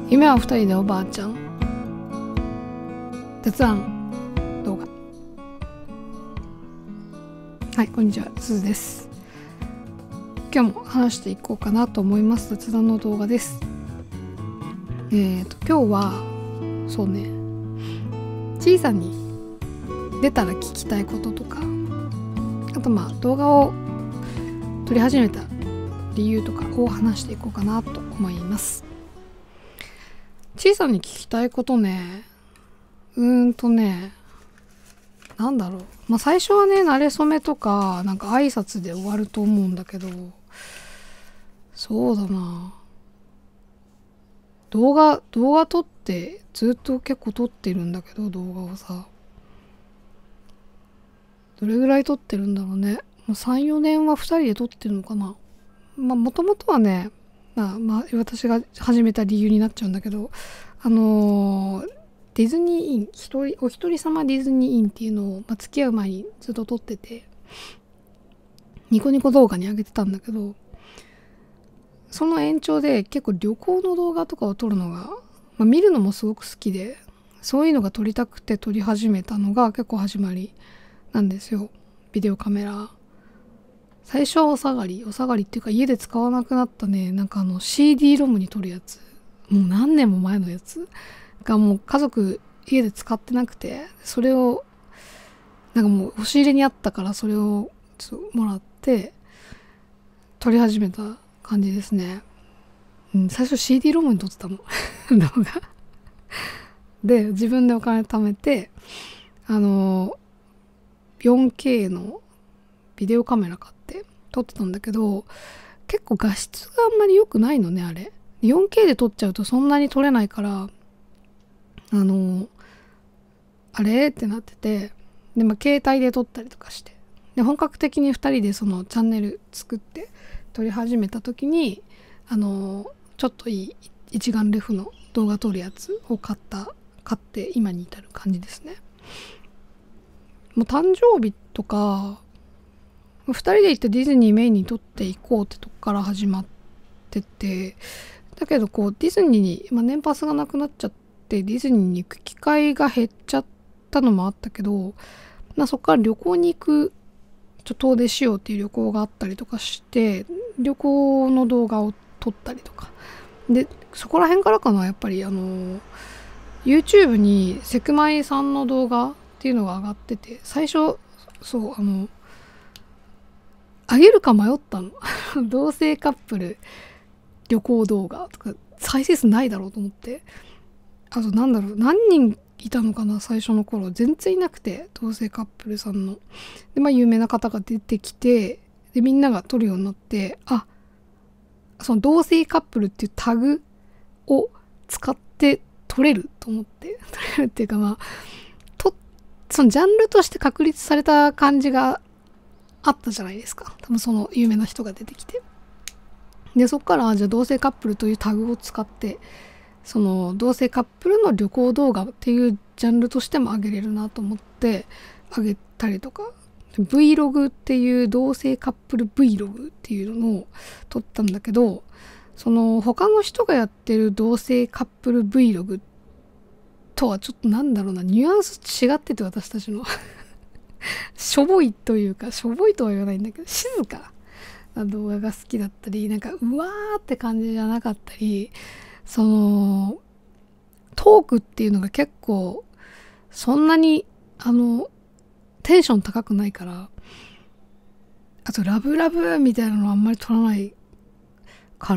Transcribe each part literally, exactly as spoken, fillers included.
夢は二人でおばあちゃん雑談動画。はい、こんにちは、すずです。今日も話していこうかなと思います雑談の動画です。えーと今日はそうね、ちいさんに出たら聞きたいこととか、あとまあ動画を撮り始めた理由とかを話していこうかなと思います。ちいさんに聞きたいことね、うーんとね、なんだろう。まあ最初はね、慣れ初めとか、なんか挨拶で終わると思うんだけど、そうだな。動画、動画撮って、ずっと結構撮ってるんだけど、動画をさ。どれぐらい撮ってるんだろうね。もうさん、よねんはふたりで撮ってるのかな。まあもともとはね、まあ、まあ、私が始めた理由になっちゃうんだけど、あのー、ディズニーイン、一人、お一人様ディズニーインっていうのを、まあ、付き合う前にずっと撮ってて、ニコニコ動画に上げてたんだけど、その延長で結構旅行の動画とかを撮るのが、まあ、見るのもすごく好きで、そういうのが撮りたくて撮り始めたのが結構始まりなんですよ。ビデオカメラ。最初はお下がり、お下がりっていうか家で使わなくなったね、なんかあの シーディー ロムに撮るやつ。もう何年も前のやつがもう家族家で使ってなくて、それを、なんかもう押し入れにあったからそれをちょっともらって撮り始めた感じですね。うん、最初 シーディー ロムに撮ってたの。動画。で、自分でお金貯めて、あの、よんケー のビデオカメラ買って撮ってたんだけど、結構画質があんまり良くないのね、あれ。よんケー で撮っちゃうとそんなに撮れないから、あの、あれってなってて、で、まあ、携帯で撮ったりとかして。で、本格的にふたりでそのチャンネル作って撮り始めた時に、あの、ちょっといい一眼レフの動画撮るやつを買った、買って今に至る感じですね。もう誕生日とか、ふたりで行ってディズニーメインに撮っていこうってとこから始まってて、だけどこうディズニーに、まあ、年パスがなくなっちゃってディズニーに行く機会が減っちゃったのもあったけど、まあ、そこから旅行に行くちょっと遠出しようっていう旅行があったりとかして、旅行の動画を撮ったりとかで、そこら辺からかな、やっぱりあの YouTube にセクマイさんの動画っていうのが上がってて、最初そうあのあげるか迷ったの。同性カップル旅行動画とか再生数ないだろうと思って。あとなんだろう、何人いたのかな、最初の頃。全然いなくて、同性カップルさんの。で、まあ有名な方が出てきて、で、みんなが撮るようになって、あ、その同性カップルっていうタグを使って撮れると思って、撮れるっていうかまあ、と、そのジャンルとして確立された感じがあったじゃないですか。多分その有名な人が出てきて。で、そっからじゃあ同性カップルというタグを使って、その同性カップルの旅行動画っていうジャンルとしても上げれるなと思って上げたりとか、Vlog っていう同性カップル Vlog っていうのを撮ったんだけど、その他の人がやってる同性カップル Vlog とはちょっとなんだろうな、ニュアンス違ってて、私たちのしょぼいというか、しょぼいとは言わないんだけど、静かな動画が好きだったり、なんかうわーって感じじゃなかったり、そのトークっていうのが結構そんなにあのテンション高くないから、あとラブラブみたいなのあんまり撮らないから、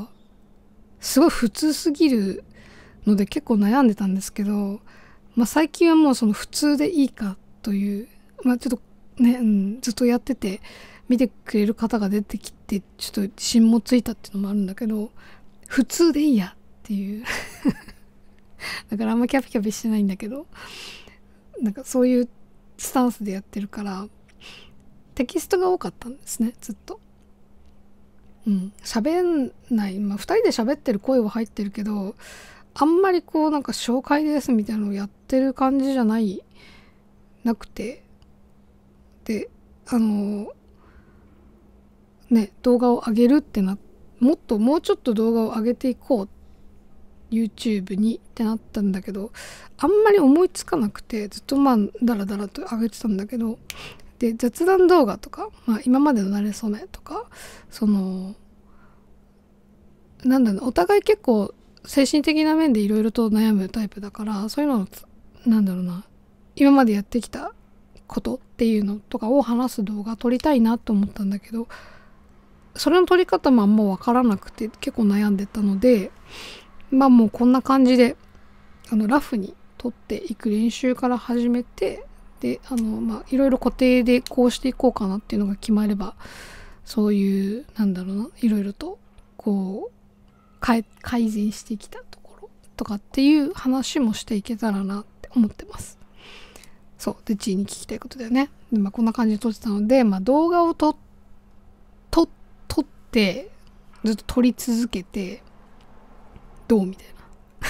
すごい普通すぎるので結構悩んでたんですけど、まあ最近はもうその普通でいいかという、まあちょっとね、うん、ずっとやってて見てくれる方が出てきて、ちょっと自信もついたっていうのもあるんだけど、普通でいいやっていうだからあんまキャピキャピしてないんだけど、なんかそういうスタンスでやってるからテキストが多かったんですね、ずっと。うん喋んない、まあふたりで喋ってる声は入ってるけど、あんまりこうなんか紹介ですみたいなのをやってる感じじゃないなくて、であのね動画を上げるってな、もっともうちょっと動画を上げていこうっ YouTube にってなったんだけど、あんまり思いつかなくて、ずっとまあダラダラと上げてたんだけど、で雑談動画とか、まあ、今までの慣れ初めとか、そのなんだろう、お互い結構精神的な面でいろいろと悩むタイプだから、そういうのをなんだろうな、今までやってきたことっていうのとかを話す動画撮りたいなと思ったんだけど、それの撮り方もあんま分からなくて結構悩んでたので、まあもうこんな感じであのラフに撮っていく練習から始めて、であのまあいろいろ固定でこうしていこうかなっていうのが決まれば、そういうなんだろうな、いろいろとこう改善してきたところとかっていう話もしていけたらなって思ってます。そうで、Gに聞きたいことだよね。で、まあ、こんな感じで撮ってたので、まあ、動画を撮撮撮ってずっと撮り続けてどうみたいな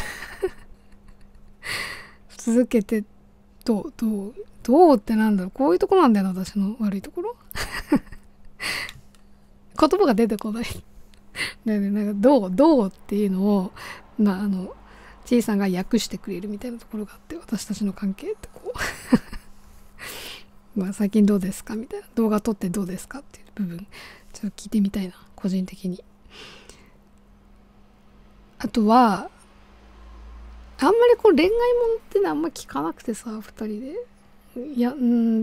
続けてどうどうどうってなんだろう、こういうとこなんだよな、私の悪いところ言葉が出てこないで、ね、なんかどうどうっていうのを、まああのちいさんが訳してくれるみたいなところがあって、私たちの関係ってこうまあ最近どうですかみたいな、動画撮ってどうですかっていう部分ちょっと聞いてみたいな、個人的に。あとはあんまりこう恋愛ものってね、あんま聞かなくてさ、ふたりで、いや、うん、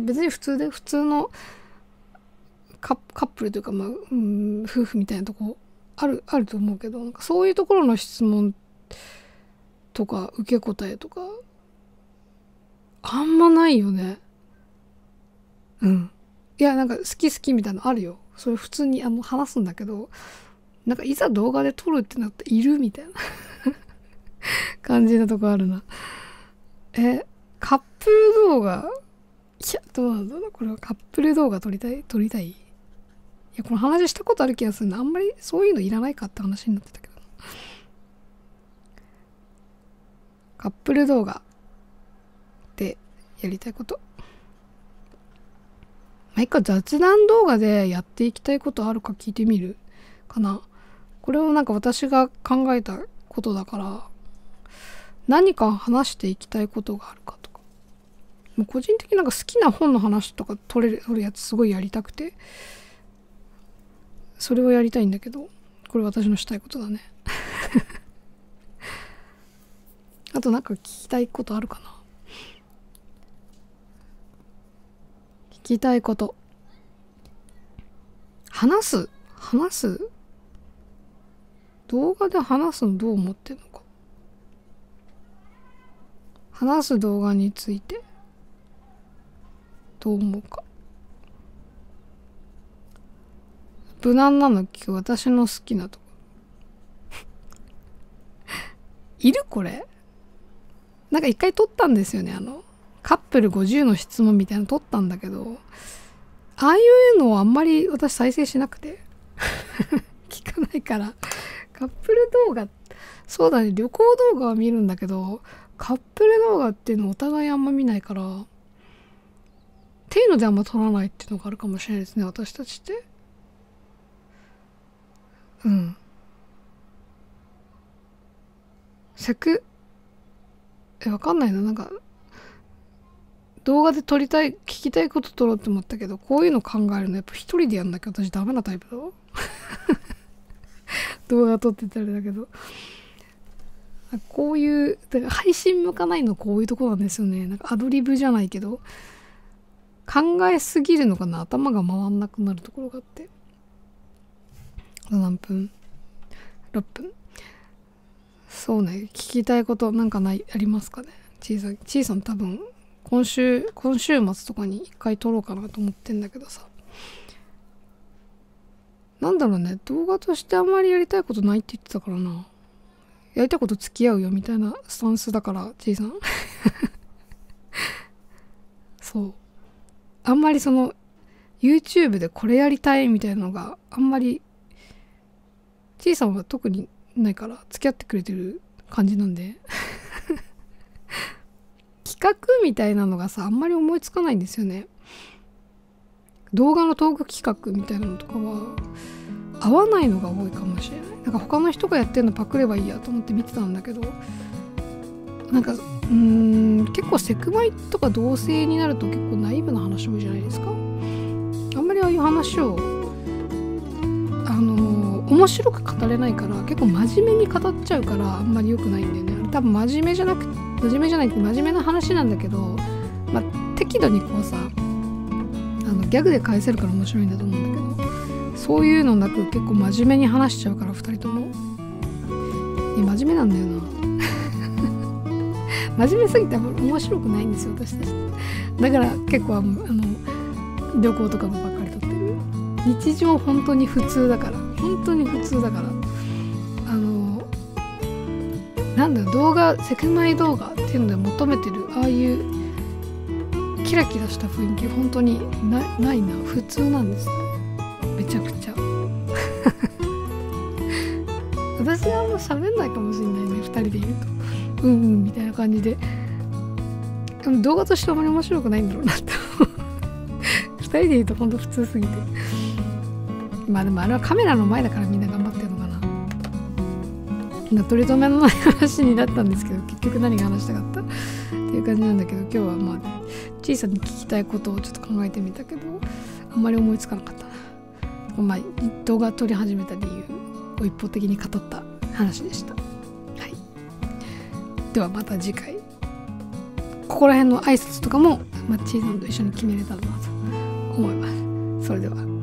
別に普通で普通のカップルというか、まあ、うん、夫婦みたいなとこあるあると思うけど、なんかそういうところの質問とか受け答えとかあんまないよね。うん。いや、なんか好き好きみたいなのあるよ。それ普通にあの話すんだけど、なんかいざ動画で撮るってなっているみたいな感じのとこあるな。え、カップル動画、いや、どうなんだろう。これはカップル動画撮りたい撮りたいいや、この話したことある気がするな。あんまりそういうのいらないかって話になってたけど。カップル動画でやりたいこと。まあ、一回雑談動画でやっていきたいことあるか聞いてみるかな。これをなんか私が考えたことだから、何か話していきたいことがあるかとか。もう個人的になんか好きな本の話とか撮れる、撮るやつすごいやりたくて、それをやりたいんだけど、これ私のしたいことだねあとなんか聞きたいことあるかな。聞きたいこと、話す話す動画で話すのどう思ってるのか、話す動画についてどう思うか。無難なの聞く、私の好きなとこいるこれなんか一回撮ったんですよね、あのカップルごじゅうの質問みたいなの撮ったんだけど、ああいうのをあんまり私再生しなくて聞かないから。カップル動画、そうだね、旅行動画は見るんだけど、カップル動画っていうのをお互いあんま見ないから、っていうのであんま撮らないっていうのがあるかもしれないですね、私たちって。うん。セク、え、わかんないな、なんか、動画で撮りたい、聞きたいこと撮ろうって思ったけど、こういうの考えるのやっぱ一人でやんなきゃ私ダメなタイプだわ。動画撮ってたらだけど。こういう、だから配信向かないのこういうとこなんですよね。なんかアドリブじゃないけど、考えすぎるのかな、頭が回んなくなるところがあって。何分 ?ろっ 分。そうね、聞きたいことなんかない、ありますかね。ちいさん、ちいさん多分、今週、今週末とかに一回撮ろうかなと思ってんだけどさ。なんだろうね、動画としてあんまりやりたいことないって言ってたからな。やりたいこと付き合うよみたいなスタンスだから、ちいさん。そう。あんまりその、YouTube でこれやりたいみたいなのがあんまり、ちいさんは特にないから付き合ってくれてる感じなんで。企画みたいなのがさ、あんまり思いつかないんですよね。動画のトーク企画みたいなのとかは合わないのが多いかもしれない。なんか他の人がやってるのパクればいいやと思って見てたんだけど、なんかうーん結構セクマイとか同性になると結構ナイーブな話多いじゃないですか。あんまりああいう話をあの面白く語れないから結構真面目に語っちゃうからあんまり良くないんだよね。多分真面目じゃなく真面目じゃないって真面目な話なんだけど、まあ、適度にこうさあのギャグで返せるから面白いんだと思うんだけど、そういうのなく結構真面目に話しちゃうからふたりともいや真面目なんだよな真面目すぎて面白くないんですよ私たち。だから結構あの旅行とかもばっかり撮ってる。日常本当に普通だから本当に普通だからあのなんだよ動画セクマイ動画っていうので求めてるああいうキラキラした雰囲気本当に な, ないな普通なんですめちゃくちゃ私はあんま喋んないかもしれないねふたりでいるとうんうんみたいな感じで。でも動画としてあまり面白くないんだろうなってふたりでいるとほんと普通すぎて。まあでもあれはカメラの前だからみんな頑張ってるのかな。取り留めのない話になったんですけど結局何が話したかったっていう感じなんだけど、今日はまあ小さに聞きたいことをちょっと考えてみたけどあんまり思いつかなかったな。まあ動画撮り始めた理由を一方的に語った話でした。はい、ではまた次回ここら辺の挨拶とかも、まあ、チーさんと一緒に決めれたらなと思います。それでは。